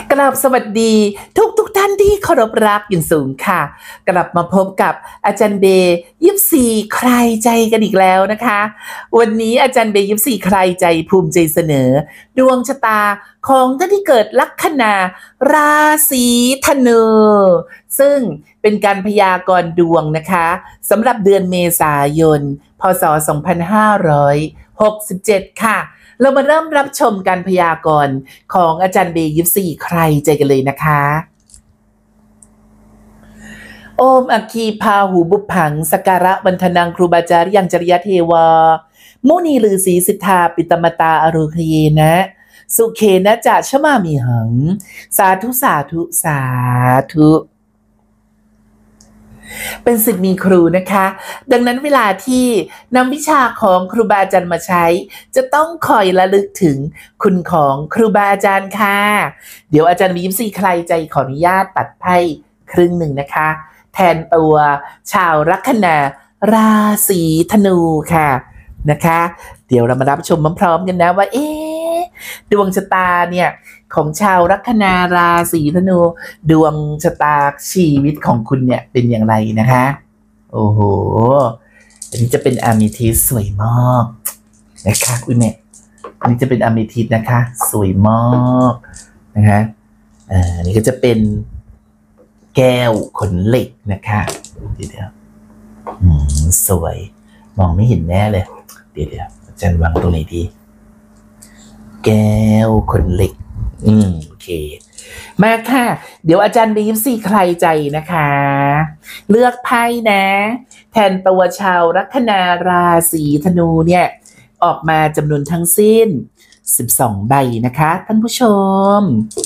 กราบสวัสดีทุกท่านที่เคารพรักอย่างสูงค่ะกลับมาพบกับอาจารย์เบย์ยิปซีใครใจกันอีกแล้วนะคะวันนี้อาจารย์เบย์ยิปซีใครใจภูมิใจเสนอดวงชะตาของท่านที่เกิดลัคนาราศีธนูซึ่งเป็นการพยากรณ์ดวงนะคะสำหรับเดือนเมษายนพศ2567ค่ะเรามาเริ่มรับชมการพยากรณ์ของอาจารย์เบย์ยิปซีใครใจกันเลยนะคะโอมอัคคีพาหูบุพผังสการะวันธนังครูบาจาริยังจริยเทวามุนีฤาษีสิทธาปิตมตาอรุคเยนะสุเคนะจะชมามิหังสาธุสาธุสาธุเป็นศิษย์มีครูนะคะดังนั้นเวลาที่นำวิชาของครูบาอาจารย์มาใช้จะต้องคอยระลึกถึงคุณของครูบาอาจารย์ค่ะเดี๋ยวอาจารย์มียิปซีใครใจขออนุญาตตัดไพ่ครึ่งหนึ่งนะคะแทนตัวชาวลัคนาราศีธนูค่ะนะคะเดี๋ยวเรามารับชมพร้อมๆกันนะว่าดวงชะตาเนี่ยของชาวลัคนาราศีธนูดวงชะตาชีวิตของคุณเนี่ยเป็นอย่างไรนะคะโอ้โหอันนี้จะเป็นอะเมทิสสวยมากนะคะอุ้ยแม่อันนี้จะเป็นอะเมทิสนะคะสวยมากนะคะอันนี้ก็จะเป็นแก้วขนเหล็กนะคะเดี๋ยวสวยมองไม่เห็นแน่เลยเดี๋ยวอาจารย์วางตรงไหนดีแก้วขนเหล็กโอเคมาค่ะเดี๋ยวอาจารย์บีฟซี่ใครใจนะคะเลือกไพ่นะแทนตัวชาวลัคนาราศีธนูเนี่ยออกมาจำนวนทั้งสิ้น12ใบนะคะท่านผู้ชม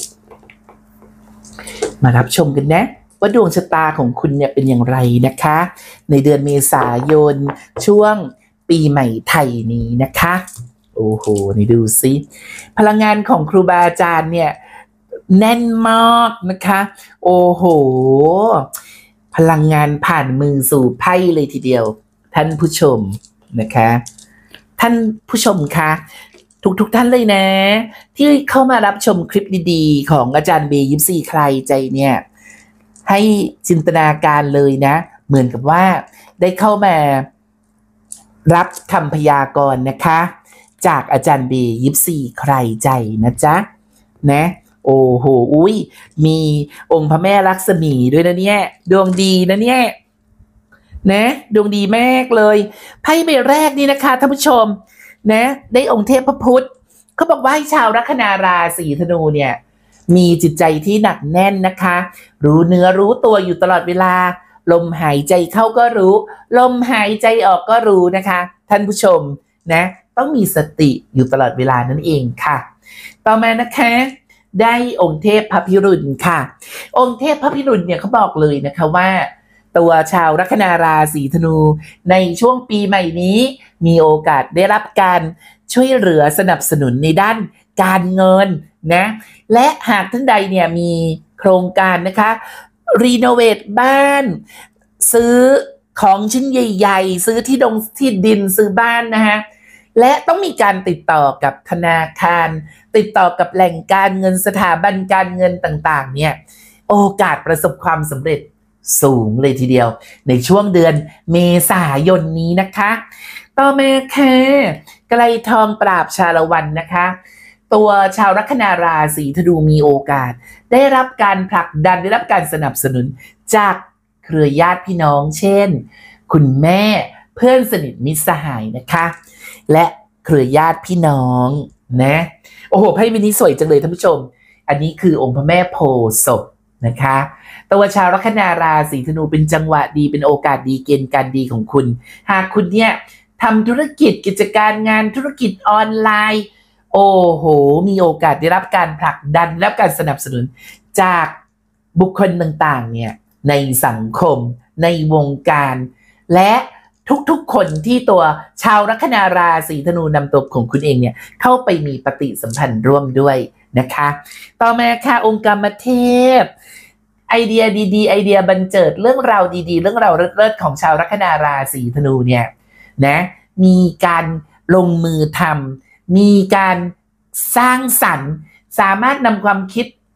มารับชมกันนะว่าดวงชะตาของคุณเนี่ยเป็นอย่างไรนะคะในเดือนเมษายนช่วงปีใหม่ไทยนี้นะคะโอ้โหนี่ดูสิพลังงานของครูบาอาจารย์เนี่ยแน่นมากนะคะโอ้โหพลังงานผ่านมือสู่ไพ่เลยทีเดียวท่านผู้ชมนะคะท่านผู้ชมคะทุกท่านเลยนะที่เข้ามารับชมคลิปดีๆของอาจารย์เบย์ยิปซีใครใจเนี่ยให้จินตนาการเลยนะเหมือนกับว่าได้เข้ามารับคำพยากรณ์นะคะจากอาจารย์เบย์ยิปซีใครใจนะจ๊ะนะโอ้โหอุ้ยมีองค์พระแม่ลักษมีด้วยนะเนี่ยดวงดีนะเนี่ยนะดวงดีมากเลยไพ่ใบแรกนี่นะคะท่านผู้ชมนะได้องค์เทพพพุทธเขาบอกว่าให้ชาวลัคนาราศีธนูเนี่ยมีจิตใจที่หนักแน่นนะคะรู้เนื้อรู้ตัวอยู่ตลอดเวลาลมหายใจเข้าก็รู้ลมหายใจออกก็รู้นะคะท่านผู้ชมนะต้องมีสติอยู่ตลอดเวลานั่นเองค่ะต่อมานะคะได้องค์เทพพระพิรุณค่ะองค์เทพพระพิรุณเนี่ยเขาบอกเลยนะคะว่าตัวชาวลัคนาราศีธนูในช่วงปีใหม่นี้มีโอกาสได้รับการช่วยเหลือสนับสนุนในด้านการเงินนะและหากท่านใดเนี่ยมีโครงการนะคะรีโนเวทบ้านซื้อของชิ้นใหญ่ๆซื้อที่ดินซื้อบ้านนะคะและต้องมีการติดต่อกับธนาคารติดต่อกับแหล่งการเงินสถาบันการเงินต่างๆเนี่ยโอกาสประสบความสำเร็จสูงเลยทีเดียวในช่วงเดือนเมษายนนี้นะคะต่อมาค่ะไกลทองปราบชาละวันนะคะตัวชาวลัคนาราศีธนูมีโอกาสได้รับการผลักดันได้รับการสนับสนุนจากเครือญาติพี่น้องเช่นคุณแม่เพื่อนสนิทมิตรสหายนะคะและเครือญาติพี่น้องนะโอ้โหไพ่ใบนี้สวยจังเลยท่านผู้ชมอันนี้คือองค์พระแม่โพธิ์ศพนะคะตัวชาวลัคนาราศีธนูเป็นจังหวะดีเป็นโอกาสดีเกณฑ์การดีของคุณหากคุณเนี่ยทำธุรกิจกิจการงานธุรกิจออนไลน์โอ้โหมีโอกาสได้รับการผลักดันและการสนับสนุนจากบุคคลต่างๆเนี่ยในสังคมในวงการและทุกๆคนที่ตัวชาวลัคนาราศีธนูนำตัวของคุณเองเนี่ยเข้าไปมีปฏิสัมพันธ์ร่วมด้วยนะคะต่อมาค่ะองค์กรรมเทพไอเดียดีๆไอเดียบันเจิดเรื่องราวดีๆเรื่องราวเลิศๆของชาวลัคนาราศีธนูเนี่ยนะมีการลงมือทำมีการสร้างสรรค์สามารถนำความคิด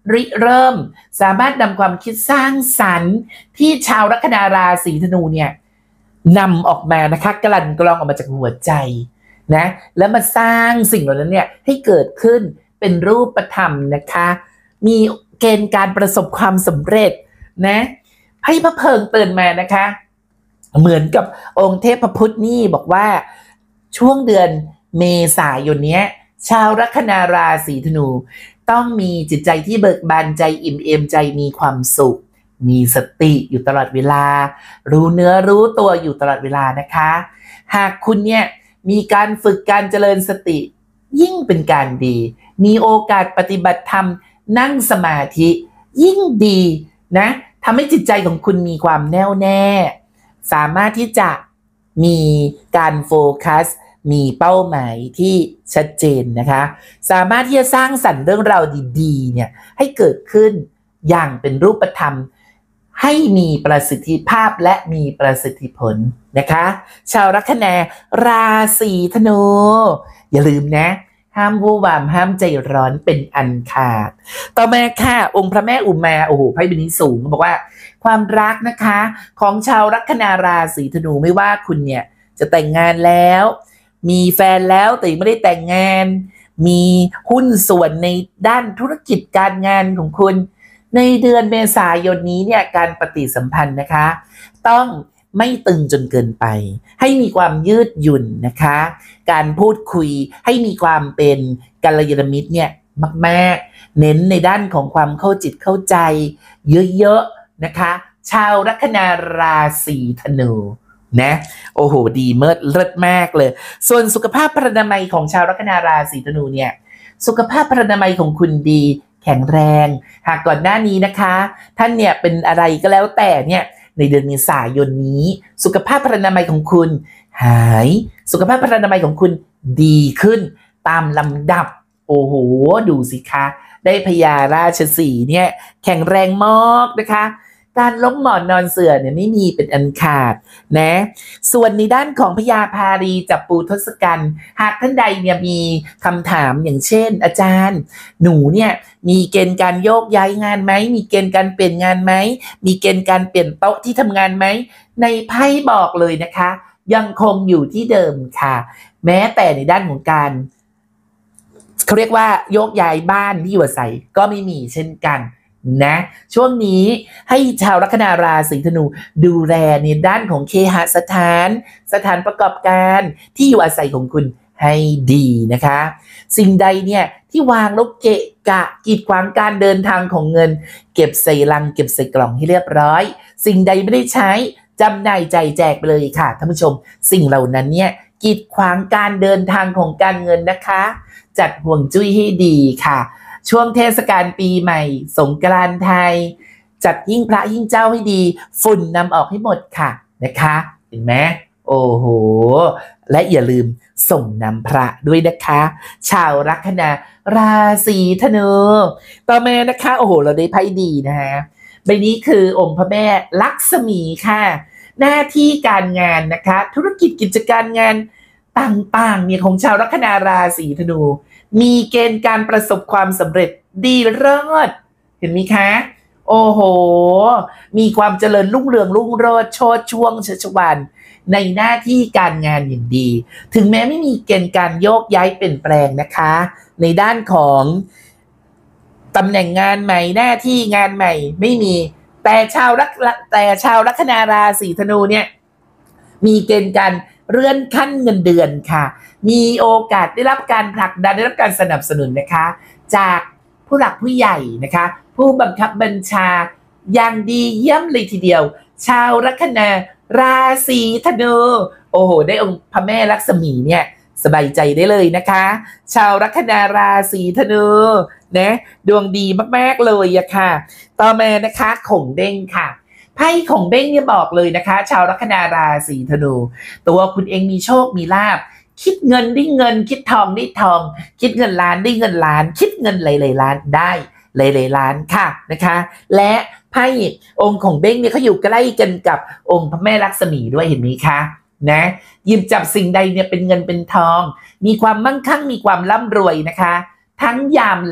ริเริ่มสามารถนำความคิดสร้างสรรค์ที่ชาวลัคนาราศีธนูเนี่ยนำออกมานะคะกลั่นกรองออกมาจากหัวใจนะแล้วมาสร้างสิ่งเหล่านั้นเนี่ยให้เกิดขึ้นเป็นรูปธรรมนะคะมีเกณฑ์การประสบความสำเร็จนะให้พระเพิงเตือนมานะคะเหมือนกับองค์เทพพุทธนี่บอกว่าช่วงเดือนเมษายนนี้ชาวลัคนาราศีธนูต้องมีจิตใจที่เบิกบานใจอิ่มเอมใจมีความสุขมีสติอยู่ตลอดเวลารู้เนื้อรู้ตัวอยู่ตลอดเวลานะคะหากคุณเนี่ยมีการฝึกการเจริญสติยิ่งเป็นการดีมีโอกาสปฏิบัติธรรมนั่งสมาธิยิ่งดีนะทำให้จิตใจของคุณมีความแน่วแน่สามารถที่จะมีการโฟกัสมีเป้าหมายที่ชัดเจนนะคะสามารถที่จะสร้างสรรค์เรื่องราวดีๆเนี่ยให้เกิดขึ้นอย่างเป็นรูปธรรมให้มีประสิทธิภาพและมีประสิทธิผลนะคะชาวลัคนาราศีธนูอย่าลืมนะห้ามวู่วามห้ามใจร้อนเป็นอันขาดต่อมาค่ะองค์พระแม่อุมาโอ้โหไพ่ใบนี้สูงบอกว่าความรักนะคะของชาวลัคนาราศีธนูไม่ว่าคุณเนี่ยจะแต่งงานแล้วมีแฟนแล้วแต่ยังไม่ได้แต่งงานมีหุ้นส่วนในด้านธุรกิจการงานของคุณในเดือนเมษายนนี้เนี่ยการปฏิสัมพันธ์นะคะต้องไม่ตึงจนเกินไปให้มีความยืดหยุ่นนะคะการพูดคุยให้มีความเป็นกัลยาณมิตรเนี่ยมากๆเน้นในด้านของความเข้าจิตเข้าใจเยอะๆนะคะชาวลัคนาราศีธนูนะโอ้โหดีเลิศมากเลยส่วนสุขภาพพรรณนามัยของชาวลัคนาราศีธนูเนี่ยสุขภาพพรรณนามัยของคุณดีแข็งแรงหากก่อนหน้านี้นะคะท่านเนี่ยเป็นอะไรก็แล้วแต่เนี่ยในเดือนเมษายนนี้สุขภาพพรรณนามัยของคุณหายสุขภาพพรรณนามัยของคุณดีขึ้นตามลำดับโอ้โหดูสิคะได้พญาราชสีห์เนี่ยแข็งแรงมากนะคะการล้มหมอนนอนเสื่อเนี่ยไม่มีเป็นอันขาดนะส่วนในด้านของพญาภารีจับปูทศกัณฐ์หากท่านใดเนี่ยมีคำถามอย่างเช่นอาจารย์หนูเนี่ยมีเกณฑ์การโยกย้ายงานไหมมีเกณฑ์การเปลี่ยนงานไหมมีเกณฑ์การเปลี่ยนโต๊ะที่ทำงานไหมในไพ่บอกเลยนะคะยังคงอยู่ที่เดิมค่ะแม้แต่ในด้านของการเขาเรียกว่าโยกย้ายบ้านที่อยู่อาศัยก็ไม่มีเช่นกันนะช่วงนี้ให้ชาวลัคนาราศีธนูดูแลในด้านของเคหสถานประกอบการที่อยู่อาศัยของคุณให้ดีนะคะสิ่งใดเนี่ยที่วางแล้วเกะกะกีดขวางการเดินทางของเงินเก็บใส่ลังเก็บใส่กล่องให้เรียบร้อยสิ่งใดไม่ได้ใช้จำหน่ายใจแจกไปเลยค่ะท่านผู้ชมสิ่งเหล่านั้นเนี่ยกีดขวางการเดินทางของการเงินนะคะจัดห่วงจุ้ยให้ดีค่ะช่วงเทศกาลปีใหม่สงกรานต์ไทยจัดหิ้งพระหิ้งเจ้าให้ดีฝุ่นนำออกให้หมดค่ะนะคะเห็นไหมโอ้โหและอย่าลืมส่งน้ำพระด้วยนะคะชาวลัคนาราศีธนูต่อมานะคะโอ้โหเราได้ไพ่ดีนะฮะใบนี้คือองค์พระแม่ลักษมีค่ะหน้าที่การงานนะคะธุรกิจกิจการงานต่างๆเนี่ยของชาวลัคนาราศีธนูมีเกณฑ์การประสบความสำเร็จดีเลิศเห็นไหมคะโอ้โหมีความเจริญรุ่งเรืองรุ่งโรจน์โชติช่วงชัชวาลในหน้าที่การงานอย่างดีถึงแม้ไม่มีเกณฑ์การโยกย้ายเปลี่ยนแปลงนะคะในด้านของตำแหน่งงานใหม่หน้าที่งานใหม่ไม่มีแต่ชาวลัคนาราศีธนูเนี่ยมีเกณฑ์การเลื่อนขั้นเงินเดือนค่ะมีโอกาสได้รับการผลักดันได้รับการสนับสนุนนะคะจากผู้หลักผู้ใหญ่นะคะผู้บังคับบัญชาอย่างดีเยี่ยมเลยทีเดียวชาวลัคนาราศีธนูโอ้โหได้องค์พระแม่ลักษมีเนี่ยสบายใจได้เลยนะคะชาวลัคนาราศีธนูนะดวงดีมากๆเลยอะค่ะต่อมานะคะขงเด้งค่ะไพ่ของเบ้งเนี่ยบอกเลยนะคะชาวลัคนาราศีธนูตัวคุณเองมีโชคมีลาภคิดเงินได้เงินคิดทองได้ทองคิดเงินล้านได้เงินล้านคิดเงินหลายๆล้านได้หลายๆล้านค่ะนะคะและไพ่องค์ของเบ้งเนี่ยเขาอยู่ใกล้กันกับองค์พระแม่ลักษมีด้วยเห็นไหมคะนะหยิบจับสิ่งใดเนี่ยเป็นเงินเป็นทองมีความมั่งคั่งมีความร่ำรวยนะคะทั้งยามหลับ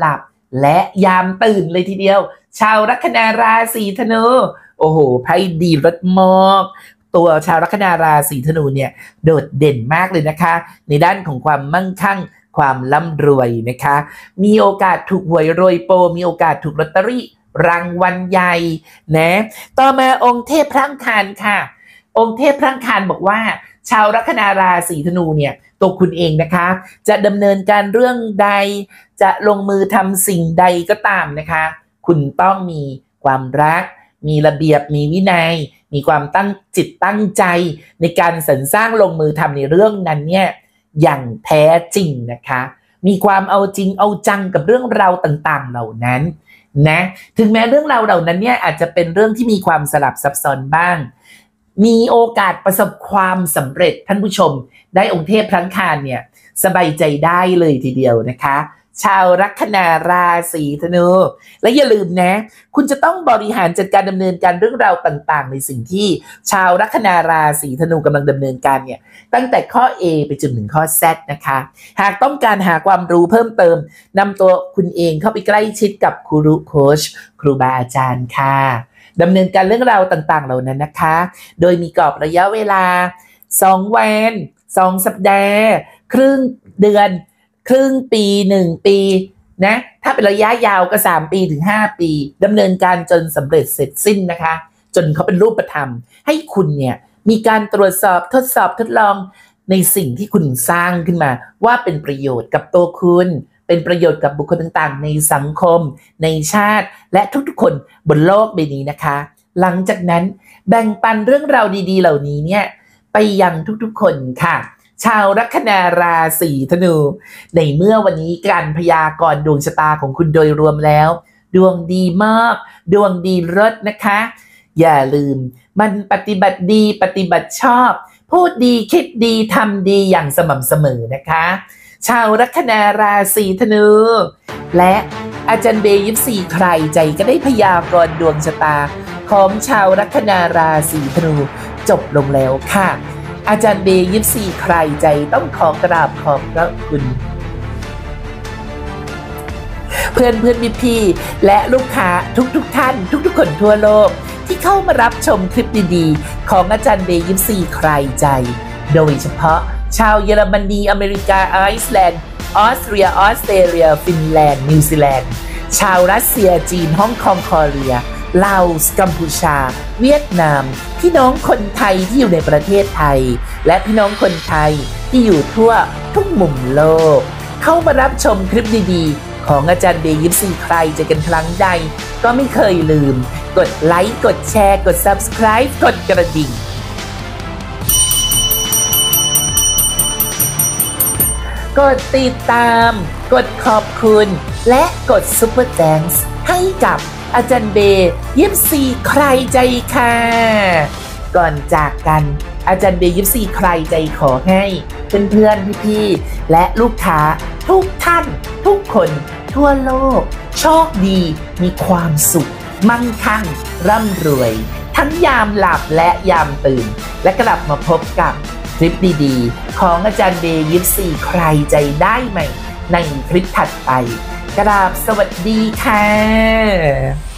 และยามตื่นเลยทีเดียวชาวลัคนาราศีธนูโอ้โหไพ่ดีรถมากตัวชาวลัคนาราศีธนูเนี่ยโดดเด่นมากเลยนะคะในด้านของความมั่งคั่งความร่ำรวยนะคะมีโอกาสถูกหวยโรยโปรมีโอกาสถูกลอตเตอรี่รางวัลใหญ่นะต่อมาองค์เทพพระอังคารค่ะองค์เทพพระอังคารบอกว่าชาวลัคนาราศีธนูเนี่ยตัวคุณเองนะคะจะดำเนินการเรื่องใดจะลงมือทำสิ่งใดก็ตามนะคะคุณต้องมีความรักมีระเบียบมีวินัยมีความตั้งจิตตั้งใจในการสรรสร้างลงมือทำในเรื่องนั้นเนี่ยอย่างแท้จริงนะคะมีความเอาจริงเอาจังกับเรื่องราวต่างๆเหล่านั้นนะถึงแม้เรื่องราวเหล่านั้นเนี่ยอาจจะเป็นเรื่องที่มีความสลับซับซ้อนบ้างมีโอกาสประสบความสำเร็จท่านผู้ชมได้องค์เทพพระอังคารเนี่ยสบายใจได้เลยทีเดียวนะคะชาวลัคนาราศีธนูและอย่าลืมนะคุณจะต้องบริหารจัดการดำเนินการเรื่องราวต่างๆในสิ่งที่ชาวลัคนาราศีธนูกำลังดำเนินการเนี่ยตั้งแต่ข้อ A ไปจนถึงข้อ Z นะคะหากต้องการหาความรู้เพิ่มเติมนำตัวคุณเองเข้าไปใกล้ชิดกับครูโค้ชครูบาอาจารย์ค่ะดำเนินการเรื่องราวต่างๆเหล่านั้นนะคะโดยมีกรอบระยะเวลา2 วัน2 สัปดาห์ครึ่งเดือนครึ่งปี1 ปีนะถ้าเป็นระยะยาวก็3 ปีถึง5 ปีดำเนินการจนสำเร็จเสร็จสิ้นนะคะจนเขาเป็นรูปธรรมให้คุณเนี่ยมีการตรวจสอบทดสอบทดลองในสิ่งที่คุณสร้างขึ้นมาว่าเป็นประโยชน์กับตัวคุณเป็นประโยชน์กับบุคคลต่างๆในสังคมในชาติและทุกๆคนบนโลกใบนี้นะคะหลังจากนั้นแบ่งปันเรื่องราวดีๆเหล่านี้เนี่ยไปยังทุกๆคนค่ะชาวลัคนาราศีธนูในเมื่อวันนี้การพยากรณ์ดวงชะตาของคุณโดยรวมแล้วดวงดีมากดวงดีเลิศนะคะอย่าลืมมันปฏิบัติดีปฏิบัติชอบพูดดีคิดดีทำดีอย่างสม่ำเสมอนะคะชาวลัคนาราศีธนูและอาจารย์เบยิปซีใครใจก็ได้พยากรณ์ดวงชะตาของชาวลัคนาราศีธนูจบลงแล้วค่ะอาจารย์เบยิปซีใครใจต้องขอกราบขอบพระคุณเพื่อนพี่และลูกค้าทุกท่านทุกคนทั่วโลกที่เข้ามารับชมคลิปดีๆของอาจารย์เบยิปซีใครใจโดยเฉพาะชาวเยอรมนีอเมริกาไอซ์แลนด์ออสเตรียออสเตรเลียฟินแลนด์นิวซีแลนด์ชาวรัสเซียจีนฮ่องกงคอเรียลาวกัมพูชาเวียดนามพี่น้องคนไทยที่อยู่ในประเทศไทยและพี่น้องคนไทยที่อยู่ทั่วทุกมุมโลกเข้ามารับชมคลิปดีๆของอาจารย์เบยิปซีใครจะกันครั้งใดก็ไม่เคยลืมกดไลค์กดแชร์กด Subscribe กดกระดิ่งกดติดตามกดขอบคุณและกด Super Thanks ให้กับอาจารย์เบยิปซีใครใจค่ะก่อนจากกันอาจารย์เบยิปซีใครใจขอให้เพื่อนๆพี่ๆและลูกค้าทุกท่านทุกคนทั่วโลกโชคดีมีความสุขมั่งคั่งร่ำรวยทั้งยามหลับและยามตื่นและกลับมาพบกับคลิปดีๆของอาจารย์เบยิปซีใครใจได้ใหม่ในคลิปถัดไปกราบสวัสดีค่ะ